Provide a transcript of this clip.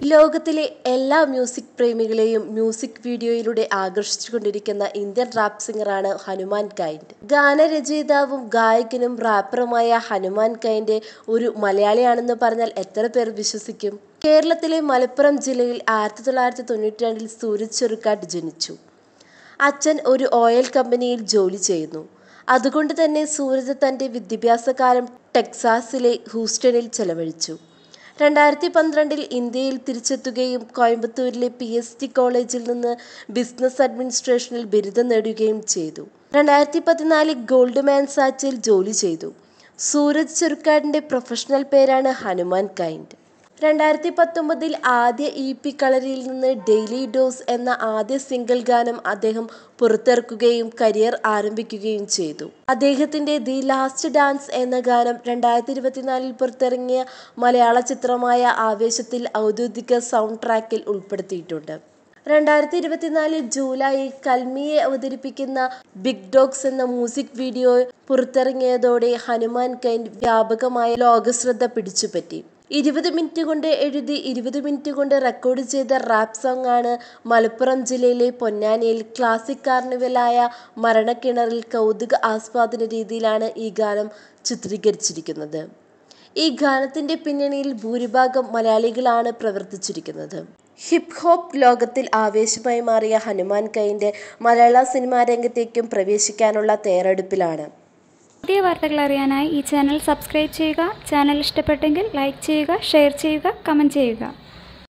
ലോകത്തിലെ എല്ലാ മ്യൂസിക് പ്രേമികളെയും മ്യൂസിക് വീഡിയോയിലൂടെ ആകർഷിച്ചുകൊണ്ടിരിക്കുന്ന ഇന്ത്യൻ റാപ്പ് സിംഗറാണ് ഹനുമാൻ കൈൻഡ്. ഗാനരചയിതാവും ഗായകനും റാപ്പറുമായ ഹനുമാൻ കൈൻഡ് ഒരു മലയാളിയാണെന്ന് പറഞ്ഞാൽ എത്ര പേർ വിശ്വസിക്കും? കേരളത്തിലെ മലപ്പുറം ജില്ലയിൽ 1992 സൂരജ് ചെറുക്കാട്ട് ജനിച്ചു. അച്ഛൻ ഒരു ഓയിൽ കമ്പനിയിൽ ജോലി ചെയ്യുന്നു. അതുകൊണ്ട് തന്നെ സൂരജ് തൻ്റെ വിദ്യാഭ്യാസകാലം ടെക്സാസിലെ ഹൂസ്റ്റണിൽ ചെലവഴിച്ചു. 2012 ഇന്ത്യയിൽ തിരിച്ചെത്തുകയും കോയമ്പത്തൂരിലെ PST കോളേജിൽ നിന്ന് ബിസിനസ് അഡ്മിനിസ്ട്രേഷനിൽ ബിരുദം നേടുകയും ചെയ്തു. 2014 ഗോൾഡ്മാൻ സാച്ചിൽ ജോലി ചെയ്തു. സൂരജ് ചെറുക്കാടിൻ്റെ പ്രൊഫഷണൽ പേരാണ് ഹനുമാൻ കൈൻഡ്. 2019 ആദ്യ EP കളരിയിൽ നിന്ന് ഡെയിലി ഡോസ് എന്ന ആദ്യ സിംഗിൾ ഗാനം അദ്ദേഹം പുറത്തിറക്കുകയും കരിയർ ആരംഭിക്കുകയും ചെയ്തു. അദ്ദേഹത്തിൻ്റെ ദി ലാസ്റ്റ് ഡാൻസ് എന്ന ഗാനം 2024 പുറത്തിറങ്ങിയ മലയാള ചിത്രമായ ആവേശത്തിൽ ഔദ്യോഗിക സൗണ്ട് ട്രാക്കിൽ ഉൾപ്പെടുത്തിയിട്ടുണ്ട്. 2024 ജൂലൈയിൽ കൽമിയെ അവതരിപ്പിക്കുന്ന ബിഗ് ഡോഗ്സ് എന്ന മ്യൂസിക് വീഡിയോ പുറത്തിറങ്ങിയതോടെ ഹനുമാൻ കൈൻഡ് വ്യാപകമായ ലോകശ്രദ്ധ പിടിച്ചുപറ്റി. 20 മിനിറ്റ് കൊണ്ട് എഴുതി 20 മിനിറ്റ് കൊണ്ട് റെക്കോർഡ് ചെയ്ത റാപ്പ് സോങ് ആണ് മലപ്പുറം ജില്ലയിലെ പൊന്നാനിയിൽ ക്ലാസിക് കാർണിവലായ മരണക്കിണറിൽ കൗതുക ആസ്വാദന രീതിയിലാണ് ഈ ഗാനം ചിത്രീകരിച്ചിരിക്കുന്നത്. ഈ ഗാനത്തിൻ്റെ പിന്നണിയിൽ ഭൂരിഭാഗം മലയാളികളാണ് പ്രവർത്തിച്ചിരിക്കുന്നത്. ഹിപ്പ് ഹോപ്പ് ലോകത്തിൽ ആവേശമായി മാറിയ ഹനുമാൻ കൈൻഡ് മലയാള സിനിമാ രംഗത്തേക്കും പ്രവേശിക്കാനുള്ള തയ്യാറെടുപ്പിലാണ്. പുതിയ വാർത്തകൾ അറിയാനായി ഈ ചാനൽ സബ്സ്ക്രൈബ് ചെയ്യുക. ചാനൽ ഇഷ്ടപ്പെട്ടെങ്കിൽ ലൈക്ക് ചെയ്യുക, ഷെയർ ചെയ്യുക, കമൻറ്റ് ചെയ്യുക.